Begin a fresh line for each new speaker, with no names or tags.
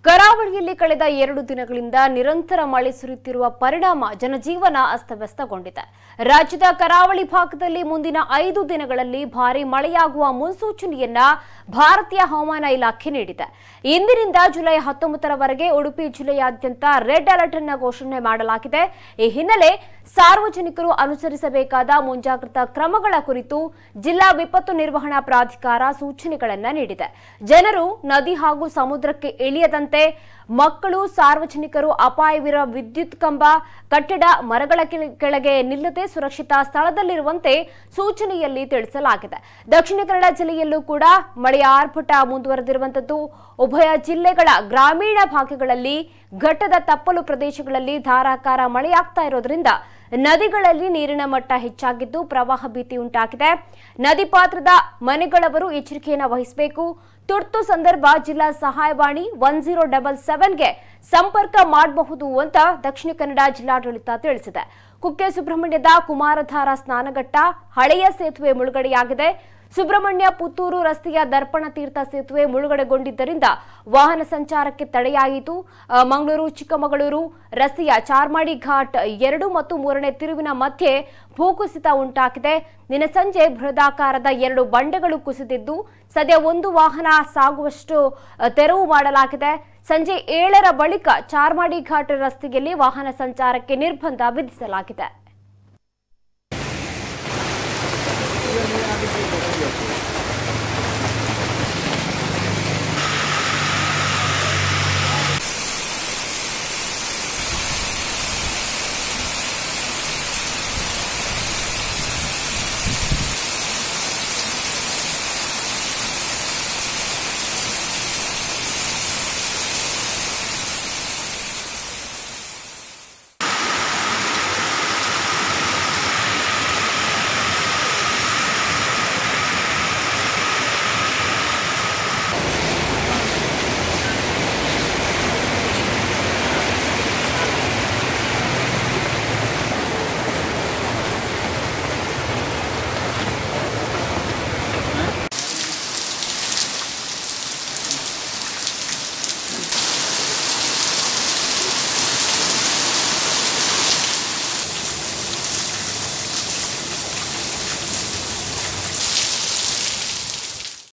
ಕರಾವಳಿಯಲ್ಲಿ ಕಳೆದ 2 ದಿನಗಳಿಂದ ನಿರಂತರ ಮಳೆ ಸುರಿಯುತ್ತಿರುವ ಪರಿಣಾಮ ಜನಜೀವನ ಅಸ್ತವ್ಯಸ್ತಗೊಂಡಿದೆ. ರಾಜ್ಯದ ಕರಾವಳಿ ಭಾಗದಲ್ಲಿ ಮುಂದಿನ 5 ದಿನಗಳಲ್ಲಿ ಭಾರೀ ಮಳೆಯಾಗುವ ಮುನ್ಸೂಚನೆಯನ್ನ ಭಾರತೀಯ ಹವಾಮಾನ ಇಲಾಖೆ ನೀಡಿದೆ. ಇಂದಿನಿಂದ ಜುಲೈ 19ರವರೆಗೆ ಉಡುಪಿ ಜಿಲ್ಲೆಯಾದ್ಯಂತ ರೆಡ್ ಅಲರ್ಟ್ ಅನ್ನು ಘೋಷಣೆ ಮಾಡಲಾಗಿದೆ. ಈ ಹಿನ್ನೆಲೆ ಸಾರ್ವಜನಿಕರು ಅನುಸರಿಸಬೇಕಾದ ಮುಂಜಾಗ್ರತಾ ಕ್ರಮಗಳ ಕುರಿತು ಜಿಲ್ಲಾ ವಿಪತ್ತು ನಿರ್ವಹಣಾ ಪ್ರಾಧಿಕಾರ ಸೂಚನೆಗಳನ್ನು ನೀಡಿದೆ. ಜನರು ನದಿ ಹಾಗೂ ಸಮುದ್ರಕ್ಕೆ ಇಳಿಯದಂತೆ, ಮಕ್ಕಳು, ಸಾರ್ವಜನಿಕರು ಅಪಾಯವಿರುವ ವಿದ್ಯುತ್ ಕಂಬ, ಕಟ್ಟಡ, ಮರಗಳ ಕೆಳಗೆ ನಿಲ್ಲದೆ ಸುರಕ್ಷಿತ ಸ್ಥಳದಲ್ಲಿರುವಂತೆ ಸೂಚನೆಯಲ್ಲಿ ತಿಳಿಸಲಾಗಿದೆ. ದಕ್ಷಿಣ ಕನ್ನಡ ಜಿಲ್ಲೆಯಲ್ಲೂ ಕೂಡ ಮಳೆಯ ಆರ್ಭಟ ಮುಂದುವರೆದಿರುವಂತದ್ದು. ಉಭಯ ಜಿಲ್ಲೆಗಳ ಗ್ರಾಮೀಣ ಭಾಗಗಳಲ್ಲಿ ಘಟ್ಟದ ತಪ್ಪಲು ಪ್ರದೇಶಗಳಲ್ಲಿ ಧಾರಾಕಾರ ಮಳೆಯಾಗ್ತಾ ಇರೋದ್ರಿಂದ ನದಿಗಳಲ್ಲಿ ನೀರಿನ ಮಟ್ಟ ಹೆಚ್ಚಾಗಿದ್ದು ಪ್ರವಾಹ ಭೀತಿ ಉಂಟಾಗಿದೆ. ನದಿ ಪಾತ್ರದ ಮನೆಗಳವರು ಎಚ್ಚರಿಕೆಯನ್ನು ವಹಿಸಬೇಕು. ತುರ್ತು ಸಂದರ್ಭ ಜಿಲ್ಲಾ ಸಹಾಯವಾಣಿ 1077ಗೆ ಸಂಪರ್ಕ ಮಾಡಬಹುದು ಅಂತ ದಕ್ಷಿಣ ಕನ್ನಡ ಜಿಲ್ಲಾಡಳಿತ ತಿಳಿಸಿದೆ. ಕುಕ್ಕೆ ಸುಬ್ರಹ್ಮಣ್ಯದ ಕುಮಾರಧಾರ ಸ್ನಾನಘಟ್ಟ ಹಳೆಯ ಸೇತುವೆ ಮುಳುಗಡೆಯಾಗಿದೆ. ಸುಬ್ರಹ್ಮಣ್ಯ ಪುತ್ತೂರು ರಸ್ತೆಯ ದರ್ಪಣ ತೀರ್ಥ ಸೇತುವೆ ಮುಳುಗಡೆಗೊಂಡಿದ್ದರಿಂದ ವಾಹನ ಸಂಚಾರಕ್ಕೆ ತಡೆಯಾಯಿತು. ಮಂಗಳೂರು ಚಿಕ್ಕಮಗಳೂರು ರಸ್ತೆಯ ಚಾರ್ಮಾಡಿ ಘಾಟ್ 2 ಮತ್ತು 3ನೇ ತಿರುವಿನ ಮಧ್ಯೆ ಭೂಕುಸಿತ ಉಂಟಾಗಿದೆ. ನಿನ್ನೆ ಸಂಜೆ ಬೃಹದಾಕಾರದ 2 ಬಂಡೆಗಳು ಕುಸಿದಿದ್ದು ಸದ್ಯ 1 ವಾಹನ ಸಾಗುವಷ್ಟು ತೆರವು ಮಾಡಲಾಗಿದೆ. ಸಂಜೆ 7ರ ಬಳಿಕ ಚಾರ್ಮಾಡಿ ಘಾಟ್ ರಸ್ತೆಯಲ್ಲಿ ವಾಹನ ಸಂಚಾರಕ್ಕೆ ನಿರ್ಬಂಧ ವಿಧಿಸಲಾಗಿದೆ.